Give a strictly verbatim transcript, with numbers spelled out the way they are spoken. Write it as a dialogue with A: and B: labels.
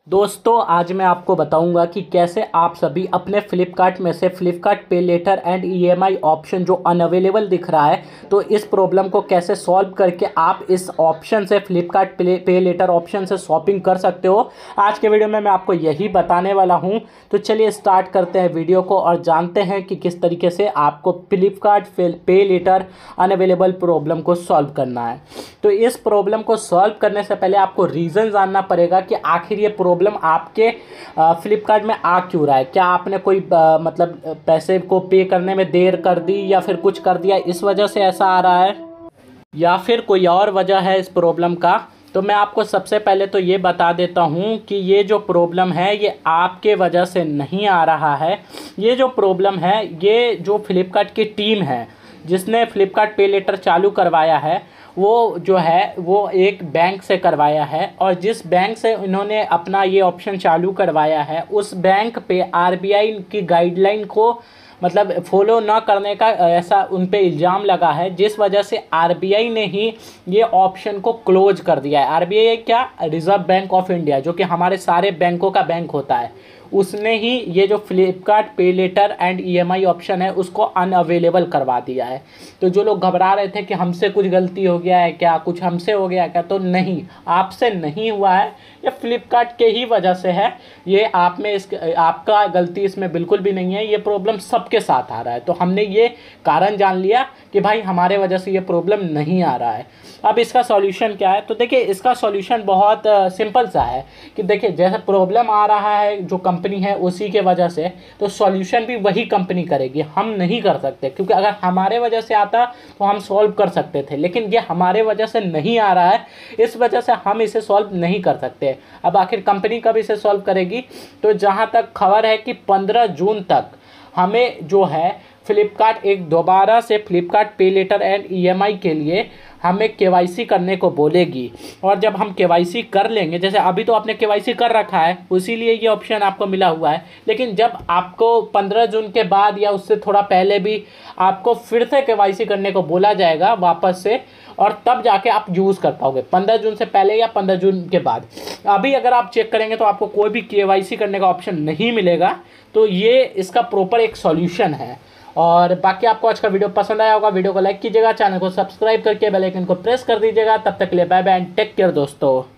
A: दोस्तों आज मैं आपको बताऊंगा कि कैसे आप सभी अपने फ्लिपकार्ट में से Flipkart pay later and EMI option जो अनअवेलेबल दिख रहा है, तो इस प्रॉब्लम को कैसे सॉल्व करके आप इस ऑप्शन से फ्लिपकार्ट पे पे लेटर ऑप्शन से शॉपिंग कर सकते हो। आज के वीडियो में मैं आपको यही बताने वाला हूं। तो चलिए स्टार्ट करते हैं वीडियो को और जानते हैं कि किस तरीके से आपको Flipkart pay later unavailable problem को सॉल्व करना है। तो इस प्रॉब्लम को सॉल्व करने से पहले आपको रीज़न जानना पड़ेगा कि आखिर ये प्रॉब्लम आपके फ्लिपकार्ट में आ क्यों रहा है। क्या आपने कोई आ, मतलब पैसे को पे करने में देर कर दी या फिर कुछ कर दिया, इस वजह से ऐसा आ रहा है, या फिर कोई और वजह है इस प्रॉब्लम का। तो मैं आपको सबसे पहले तो ये बता देता हूँ कि ये जो प्रॉब्लम है ये आपके वजह से नहीं आ रहा है। ये जो प्रॉब्लम है ये जो फ्लिपकार्ट की टीम है जिसने फ्लिपकार्ट पे लेटर चालू करवाया है, वो जो है वो एक बैंक से करवाया है, और जिस बैंक से इन्होंने अपना ये ऑप्शन चालू करवाया है उस बैंक पे आरबीआई की गाइडलाइन को मतलब फॉलो ना करने का ऐसा उन पे इल्ज़ाम लगा है, जिस वजह से आरबीआई ने ही ये ऑप्शन को क्लोज कर दिया है। आरबीआई क्या, रिज़र्व बैंक ऑफ इंडिया, जो कि हमारे सारे बैंकों का बैंक होता है, उसने ही ये जो Flipkart pay later and EMI option है उसको अनअवेलेबल करवा दिया है। तो जो लोग घबरा रहे थे कि हमसे कुछ गलती हो गया है क्या, कुछ हमसे हो गया क्या, तो नहीं, आपसे नहीं हुआ है, ये फ्लिपकार्ट के ही वजह से है। ये आप में इस आपका गलती इसमें बिल्कुल भी नहीं है। ये प्रॉब्लम सबके साथ आ रहा है, तो हमने ये कारण जान लिया कि भाई हमारे वजह से ये प्रॉब्लम नहीं आ रहा है। अब इसका सॉल्यूशन क्या है, तो देखिए इसका सॉल्यूशन बहुत सिंपल सा है कि देखिए जैसे प्रॉब्लम आ रहा है जो कंपनी है उसी के वजह से, तो सॉल्यूशन भी वही कंपनी करेगी, हम नहीं कर सकते। क्योंकि अगर हमारे वजह से आता तो हम सॉल्व कर सकते थे, लेकिन ये हमारे वजह से नहीं आ रहा है, इस वजह से हम इसे सॉल्व नहीं कर सकते। अब आखिर कंपनी कब इसे सॉल्व करेगी, तो जहाँ तक खबर है कि पंद्रह जून तक हमें जो है फ्लिपकार्ट एक दोबारा से Flipkart pay later and EMI के लिए हमें केवाईसी करने को बोलेगी। और जब हम केवाईसी कर लेंगे, जैसे अभी तो आपने केवाईसी कर रखा है उसीलिए ये ऑप्शन आपको मिला हुआ है, लेकिन जब आपको पंद्रह जून के बाद या उससे थोड़ा पहले भी आपको फिर से केवाईसी करने को बोला जाएगा वापस से, और तब जाके आप यूज़ कर पाओगे, पंद्रह जून से पहले या पंद्रह जून के बाद। अभी अगर आप चेक करेंगे तो आपको कोई भी केवाईसी करने का ऑप्शन नहीं मिलेगा। तो ये इसका प्रॉपर एक सॉल्यूशन है। और बाकी आपको आज का वीडियो पसंद आया होगा, वीडियो को लाइक कीजिएगा, चैनल को सब्सक्राइब करके बेल आइकन को प्रेस कर दीजिएगा। तब तक के लिए bye bye and take care दोस्तों।